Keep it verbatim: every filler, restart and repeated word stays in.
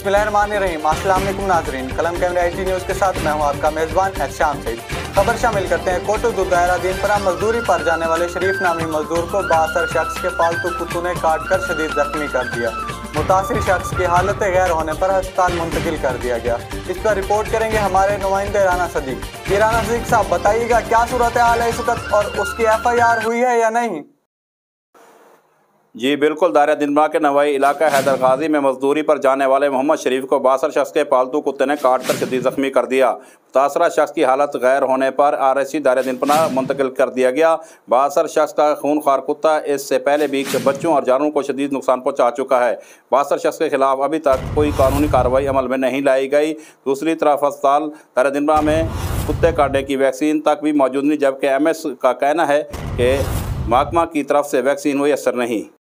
बिस्मिल्लाहिर्रहमानिर्रहीम। अस्सलाम वालेकुम नाज़रीन, कलम कैमरे आई टी न्यूज़ के साथ मैं हूं आपका मेज़बान एहसान सईद। खबर शामिल करते हैं। कोटुदू दायरा दीनपरा मजदूरी पर जाने वाले शरीफ नामी मजदूर को बासर शख्स के पालतू कुत्तों ने काट कर शदीद जख्मी कर दिया। मुतासिर शख्स की हालत गैर होने पर अस्पताल मुंतकिल कर दिया गया। इस पर रिपोर्ट करेंगे हमारे नुमाइंदे राना सदीक। ये राना सदीक साहब, बताइएगा क्या सूरत हाल है इस वक्त और उसकी एफ आई आर हुई है या नहीं? जी बिल्कुल, दायरा दिनपरा के नवाई इलाका हैदर गाजी में मजदूरी पर जाने वाले मोहम्मद शरीफ को बासर शख्स के पालतू कुत्ते ने काट कर शदीद जख्मी कर दिया। मुतासरा शख्स की हालत गैर होने पर आर एस सी दायरा दिनपरा मुंतकिल कर दिया गया। बासर शख्स का खूनखार कुत्ता इससे पहले भी बच्चों और जानवरों को शदीद नुकसान पहुँचा चुका है। बासर शख्स के खिलाफ अभी तक कोई कानूनी कार्रवाई अमल में नहीं लाई गई। दूसरी तरफ अस्पताल दायरा दिनपरा में कुत्ते काटने की वैक्सीन तक भी मौजूद नहीं, जबकि एम एस का कहना है कि महकमा की तरफ से वैक्सीन मुयसर नहीं।